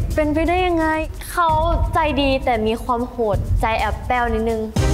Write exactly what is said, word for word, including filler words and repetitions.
เป็นไปได้ยังไงเขาใจดีแต่มีความโหดใจแอบแป้วนิดนึง